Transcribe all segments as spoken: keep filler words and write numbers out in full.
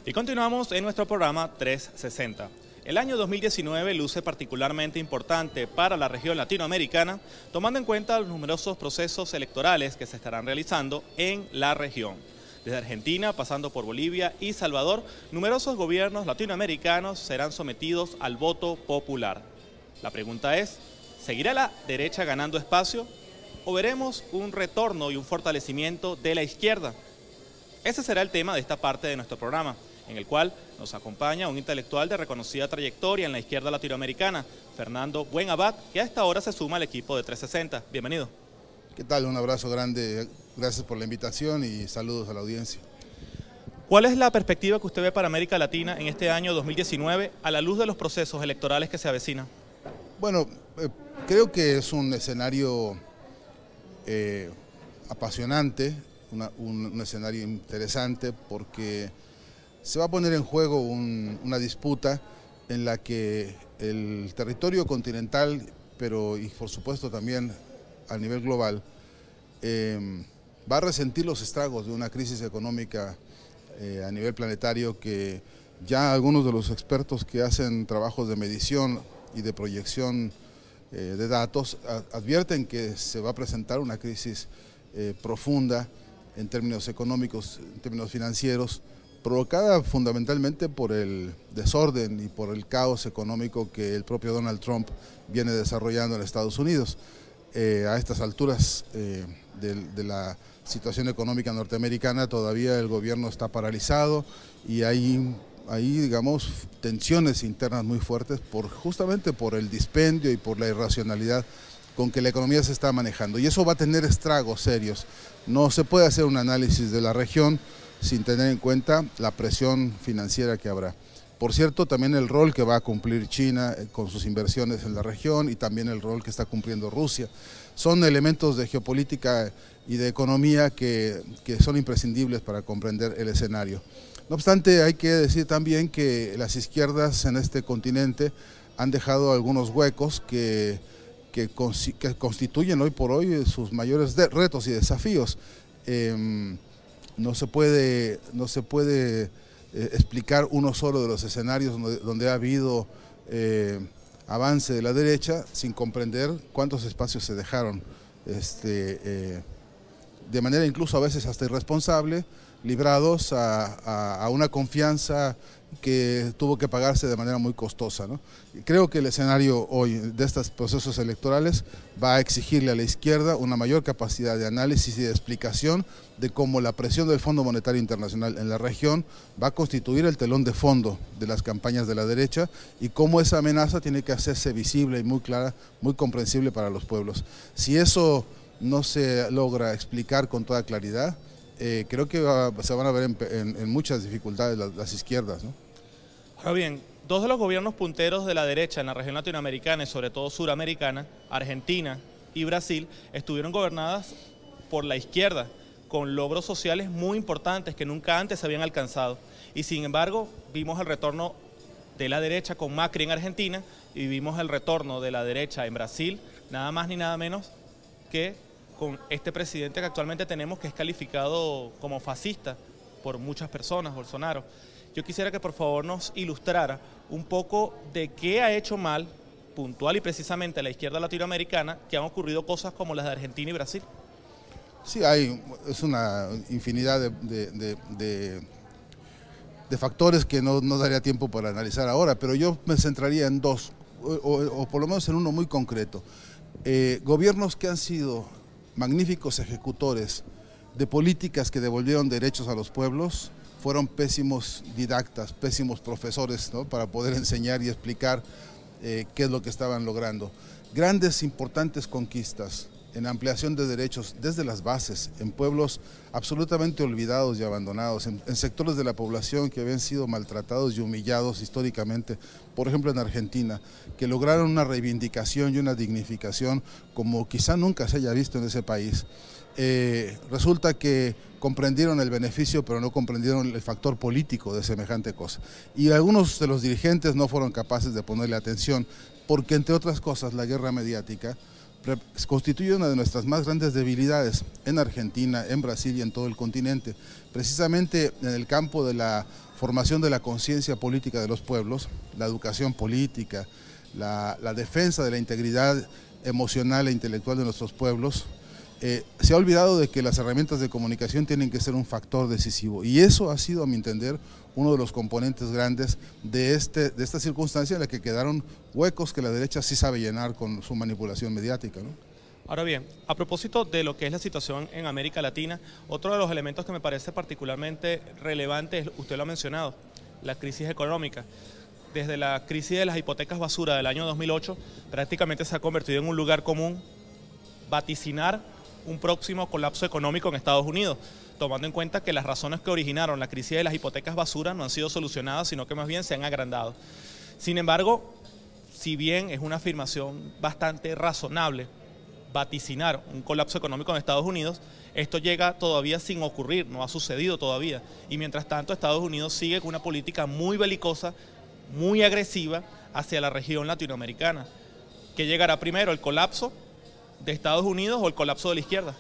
Y continuamos en nuestro programa trescientos sesenta. El año dos mil diecinueve luce particularmente importante para la región latinoamericana, tomando en cuenta los numerosos procesos electorales que se estarán realizando en la región. Desde Argentina, pasando por Bolivia y Salvador, numerosos gobiernos latinoamericanos serán sometidos al voto popular. La pregunta es, ¿seguirá la derecha ganando espacio o veremos un retorno y un fortalecimiento de la izquierda? Ese será el tema de esta parte de nuestro programa, en el cual nos acompaña un intelectual de reconocida trayectoria en la izquierda latinoamericana, Fernando Buenabad, que a esta hora se suma al equipo de trescientos sesenta. Bienvenido. ¿Qué tal? Un abrazo grande, gracias por la invitación y saludos a la audiencia. ¿Cuál es la perspectiva que usted ve para América Latina en este año dos mil diecinueve a la luz de los procesos electorales que se avecinan? Bueno, eh, creo que es un escenario eh, apasionante, una, un, un escenario interesante porque se va a poner en juego un, una disputa en la que el territorio continental, pero y por supuesto también a nivel global, eh, va a resentir los estragos de una crisis económica eh, a nivel planetario que ya algunos de los expertos que hacen trabajos de medición y de proyección eh, de datos a, advierten que se va a presentar una crisis eh, profunda en términos económicos, en términos financieros, provocada fundamentalmente por el desorden y por el caos económico que el propio Donald Trump viene desarrollando en Estados Unidos. Eh, a estas alturas eh, de, de la situación económica norteamericana todavía el gobierno está paralizado y hay, hay digamos, tensiones internas muy fuertes por, justamente por el dispendio y por la irracionalidad con que la economía se está manejando. Y eso va a tener estragos serios. No se puede hacer un análisis de la región sin tener en cuenta la presión financiera que habrá. Por cierto, también el rol que va a cumplir China con sus inversiones en la región y también el rol que está cumpliendo Rusia. Son elementos de geopolítica y de economía que, que son imprescindibles para comprender el escenario. No obstante, hay que decir también que las izquierdas en este continente han dejado algunos huecos que, que, que constituyen hoy por hoy sus mayores retos y desafíos. Eh, no se puede, no se puede Eh, explicar uno solo de los escenarios donde, donde ha habido eh, avance de la derecha sin comprender cuántos espacios se dejaron este, eh, de manera incluso a veces hasta irresponsable, librados a, a, a una confianza que tuvo que pagarse de manera muy costosa, ¿no? Creo que el escenario hoy de estos procesos electorales va a exigirle a la izquierda una mayor capacidad de análisis y de explicación de cómo la presión del Fondo Monetario Internacional en la región va a constituir el telón de fondo de las campañas de la derecha y cómo esa amenaza tiene que hacerse visible y muy clara, muy comprensible para los pueblos. Si eso no se logra explicar con toda claridad, eh, creo que va, se van a ver en, en, en muchas dificultades las, las izquierdas, ¿no? Ahora bien, dos de los gobiernos punteros de la derecha en la región latinoamericana y sobre todo suramericana, Argentina y Brasil, estuvieron gobernadas por la izquierda, con logros sociales muy importantes que nunca antes se habían alcanzado. Y sin embargo, vimos el retorno de la derecha con Macri en Argentina y vimos el retorno de la derecha en Brasil, nada más ni nada menos que con este presidente que actualmente tenemos, que es calificado como fascista por muchas personas, Bolsonaro. Yo quisiera que por favor nos ilustrara un poco de qué ha hecho mal, puntual y precisamente la izquierda latinoamericana, que han ocurrido cosas como las de Argentina y Brasil. Sí, hay, es una infinidad de, de, de, de, de factores que no, no daría tiempo para analizar ahora, pero yo me centraría en dos, o, o, o por lo menos en uno muy concreto. Eh, gobiernos que han sido magníficos ejecutores de políticas que devolvieron derechos a los pueblos, fueron pésimos didactas, pésimos profesores, ¿no?, para poder enseñar y explicar eh, qué es lo que estaban logrando. Grandes, importantes conquistas en ampliación de derechos desde las bases, en pueblos absolutamente olvidados y abandonados, en, en sectores de la población que habían sido maltratados y humillados históricamente, por ejemplo en Argentina, que lograron una reivindicación y una dignificación como quizá nunca se haya visto en ese país. Eh, resulta que comprendieron el beneficio, pero no comprendieron el factor político de semejante cosa. Y algunos de los dirigentes no fueron capaces de ponerle atención, porque entre otras cosas la guerra mediática constituye una de nuestras más grandes debilidades en Argentina, en Brasil y en todo el continente. Precisamente en el campo de la formación de la conciencia política de los pueblos, la educación política, la, la defensa de la integridad emocional e intelectual de nuestros pueblos, eh, se ha olvidado de que las herramientas de comunicación tienen que ser un factor decisivo, y eso ha sido, a mi entender, uno de los componentes grandes de, este, de esta circunstancia en la que quedaron huecos que la derecha sí sabe llenar con su manipulación mediática, ¿no? Ahora bien, a propósito de lo que es la situación en América Latina, otro de los elementos que me parece particularmente relevante, es, usted lo ha mencionado, la crisis económica. Desde la crisis de las hipotecas basura del año dos mil ocho, prácticamente se ha convertido en un lugar común vaticinar un próximo colapso económico en Estados Unidos, tomando en cuenta que las razones que originaron la crisis de las hipotecas basura no han sido solucionadas, sino que más bien se han agrandado. Sin embargo, si bien es una afirmación bastante razonable vaticinar un colapso económico en Estados Unidos, esto llega todavía sin ocurrir, no ha sucedido todavía. Y mientras tanto, Estados Unidos sigue con una política muy belicosa, muy agresiva hacia la región latinoamericana. ¿Qué llegará primero, el colapso de Estados Unidos o el colapso de la izquierda?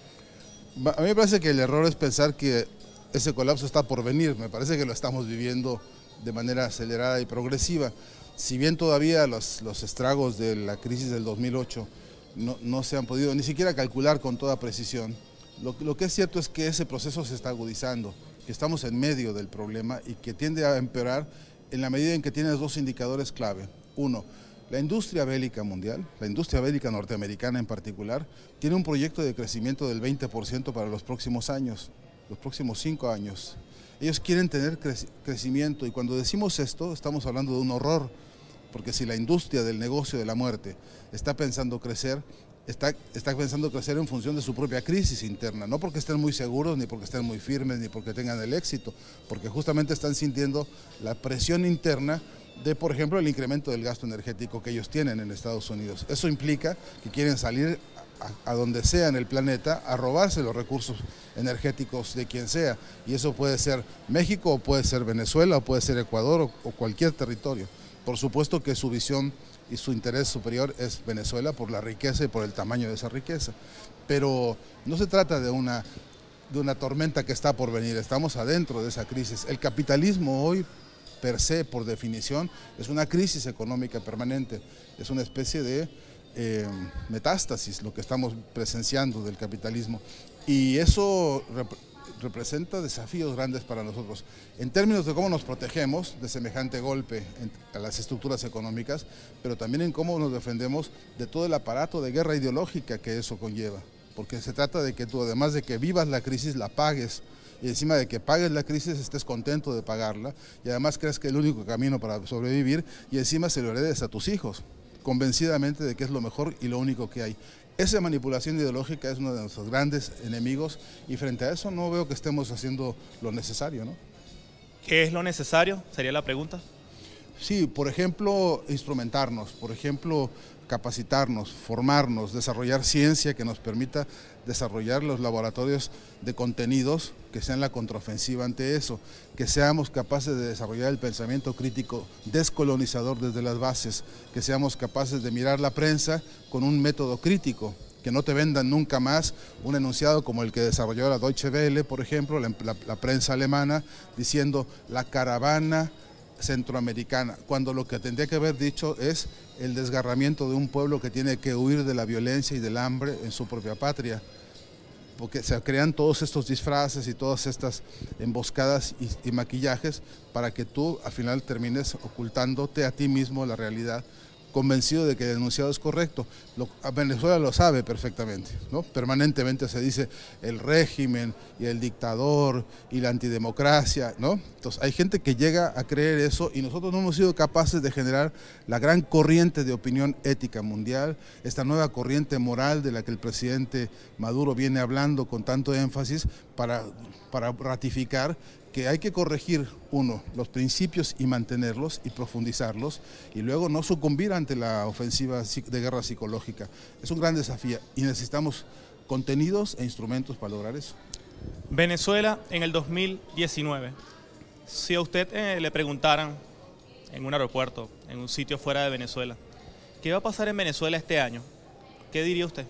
A mí me parece que el error es pensar que ese colapso está por venir. Me parece que lo estamos viviendo de manera acelerada y progresiva. Si bien todavía los, los estragos de la crisis del dos mil ocho no, no se han podido ni siquiera calcular con toda precisión, lo, lo que es cierto es que ese proceso se está agudizando, que estamos en medio del problema y que tiende a empeorar en la medida en que tienes dos indicadores clave. Uno, la industria bélica mundial, la industria bélica norteamericana en particular, tiene un proyecto de crecimiento del veinte por ciento para los próximos años, los próximos cinco años. Ellos quieren tener crec- crecimiento, y cuando decimos esto estamos hablando de un horror, porque si la industria del negocio de la muerte está pensando crecer, está, está pensando crecer en función de su propia crisis interna, no porque estén muy seguros, ni porque estén muy firmes, ni porque tengan el éxito, porque justamente están sintiendo la presión interna de, por ejemplo, el incremento del gasto energético que ellos tienen en Estados Unidos. Eso implica que quieren salir a, a donde sea en el planeta a robarse los recursos energéticos de quien sea, y eso puede ser México, o puede ser Venezuela, o puede ser Ecuador, o, o cualquier territorio. Por supuesto que su visión y su interés superior es Venezuela por la riqueza y por el tamaño de esa riqueza, pero no se trata de una, de una tormenta que está por venir, estamos adentro de esa crisis. El capitalismo hoy, per se, por definición, es una crisis económica permanente, es una especie de eh, metástasis lo que estamos presenciando del capitalismo, y eso rep representa desafíos grandes para nosotros, en términos de cómo nos protegemos de semejante golpe a las estructuras económicas, pero también en cómo nos defendemos de todo el aparato de guerra ideológica que eso conlleva, porque se trata de que tú, además de que vivas la crisis, la pagues, y encima de que pagues la crisis estés contento de pagarla, y además crees que es el único camino para sobrevivir, y encima se lo heredes a tus hijos, convencidamente de que es lo mejor y lo único que hay. Esa manipulación ideológica es uno de nuestros grandes enemigos, y frente a eso no veo que estemos haciendo lo necesario, ¿no? ¿Qué es lo necesario? Sería la pregunta. Sí, por ejemplo, instrumentarnos, por ejemplo, capacitarnos, formarnos, desarrollar ciencia que nos permita desarrollar los laboratorios de contenidos que sean la contraofensiva ante eso, que seamos capaces de desarrollar el pensamiento crítico descolonizador desde las bases, que seamos capaces de mirar la prensa con un método crítico, que no te vendan nunca más un enunciado como el que desarrolló la Deutsche Welle, por ejemplo, la, la, la prensa alemana, diciendo la caravana centroamericana, cuando lo que tendría que haber dicho es el desgarramiento de un pueblo que tiene que huir de la violencia y del hambre en su propia patria, porque se crean todos estos disfraces y todas estas emboscadas y, y maquillajes para que tú al final termines ocultándote a ti mismo la realidad, convencido de que el enunciado es correcto. Lo, Venezuela lo sabe perfectamente, ¿no? Permanentemente se dice el régimen y el dictador y la antidemocracia, ¿no? Entonces hay gente que llega a creer eso, y nosotros no hemos sido capaces de generar la gran corriente de opinión ética mundial, esta nueva corriente moral de la que el presidente Maduro viene hablando con tanto énfasis para, para ratificar que hay que corregir, uno, los principios y mantenerlos y profundizarlos, y luego no sucumbir ante la ofensiva de guerra psicológica. Es un gran desafío y necesitamos contenidos e instrumentos para lograr eso. Venezuela en el dos mil diecinueve. Si a usted eh, le preguntaran en un aeropuerto, en un sitio fuera de Venezuela, ¿qué va a pasar en Venezuela este año? ¿Qué diría usted?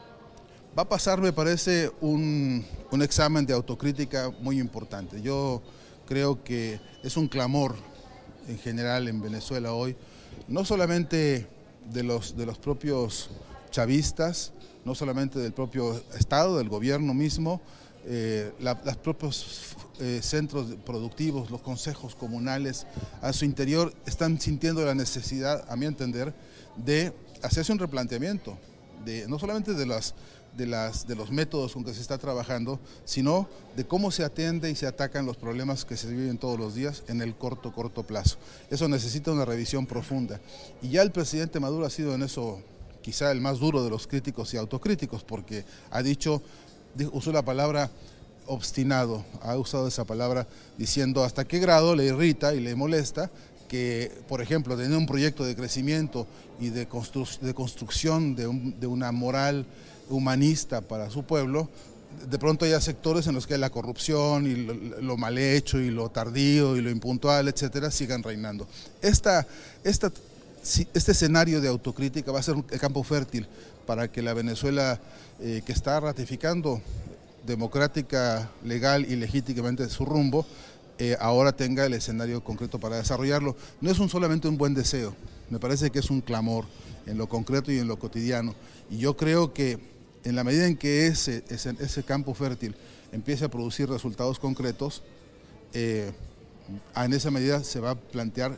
Va a pasar, me parece, un, un examen de autocrítica muy importante. Yo creo que es un clamor en general en Venezuela hoy, no solamente de los, de los propios chavistas, no solamente del propio Estado, del gobierno mismo, eh, la, los propios eh, centros productivos, los consejos comunales, a su interior están sintiendo la necesidad, a mi entender, de hacerse un replanteamiento, de, no solamente de las De, las, de los métodos con que se está trabajando, sino de cómo se atiende y se atacan los problemas que se viven todos los días en el corto, corto plazo. Eso necesita una revisión profunda. Y ya el presidente Maduro ha sido en eso quizá el más duro de los críticos y autocríticos, porque ha dicho, usó la palabra obstinado, ha usado esa palabra diciendo hasta qué grado le irrita y le molesta que, por ejemplo, tener un proyecto de crecimiento y de, constru de construcción de, un, de una moral humanista para su pueblo, de pronto haya sectores en los que la corrupción y lo, lo mal hecho y lo tardío y lo impuntual, etcétera, sigan reinando. Esta, esta, este escenario de autocrítica va a ser el campo fértil para que la Venezuela eh, que está ratificando democrática, legal y legítimamente su rumbo, eh, ahora tenga el escenario concreto para desarrollarlo. No es un, solamente un buen deseo, me parece que es un clamor en lo concreto y en lo cotidiano. Y yo creo que en la medida en que ese, ese, ese campo fértil empiece a producir resultados concretos, eh, en esa medida se va a plantear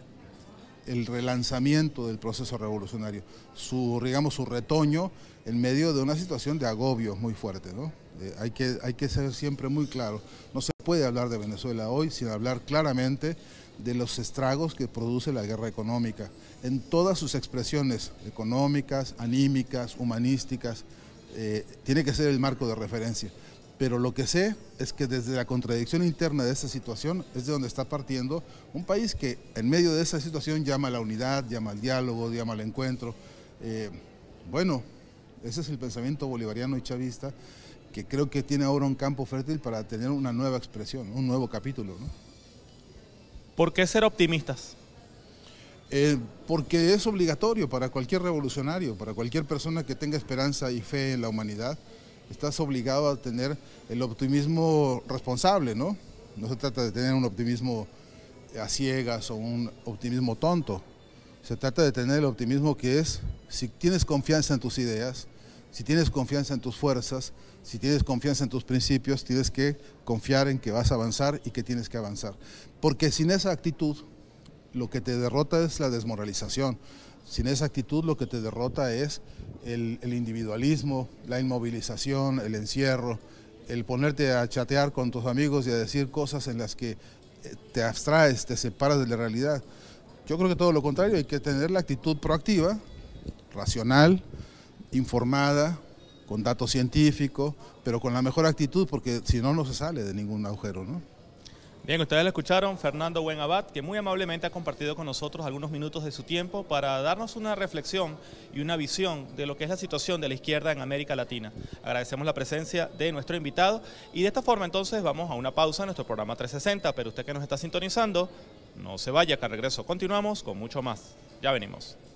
el relanzamiento del proceso revolucionario, su, digamos, su retoño en medio de una situación de agobio muy fuerte, ¿no? Eh, hay que, hay que ser siempre muy claro, no se puede hablar de Venezuela hoy sin hablar claramente de los estragos que produce la guerra económica, en todas sus expresiones económicas, anímicas, humanísticas. Eh, tiene que ser el marco de referencia, pero lo que sé es que desde la contradicción interna de esta situación es de donde está partiendo un país que en medio de esa situación llama a la unidad, llama al diálogo, llama al encuentro. Eh, bueno, ese es el pensamiento bolivariano y chavista que creo que tiene ahora un campo fértil para tener una nueva expresión, un nuevo capítulo, ¿no? ¿Por qué ser optimistas? Eh, porque es obligatorio para cualquier revolucionario, para cualquier persona que tenga esperanza y fe en la humanidad. Estás obligado a tener el optimismo responsable, ¿no? No se trata de tener un optimismo a ciegas o un optimismo tonto. Se trata de tener el optimismo que es, si tienes confianza en tus ideas, si tienes confianza en tus fuerzas, si tienes confianza en tus principios, tienes que confiar en que vas a avanzar y que tienes que avanzar. Porque sin esa actitud, lo que te derrota es la desmoralización. Sin esa actitud lo que te derrota es el, el individualismo, la inmovilización, el encierro, el ponerte a chatear con tus amigos y a decir cosas en las que te abstraes, te separas de la realidad. Yo creo que todo lo contrario, hay que tener la actitud proactiva, racional, informada, con datos científicos, pero con la mejor actitud, porque si no, no se sale de ningún agujero, ¿no? Bien, ustedes lo escucharon, Fernando Buenabad, que muy amablemente ha compartido con nosotros algunos minutos de su tiempo para darnos una reflexión y una visión de lo que es la situación de la izquierda en América Latina. Agradecemos la presencia de nuestro invitado y de esta forma entonces vamos a una pausa en nuestro programa trescientos sesenta, pero usted que nos está sintonizando, no se vaya, que al regreso continuamos con mucho más. Ya venimos.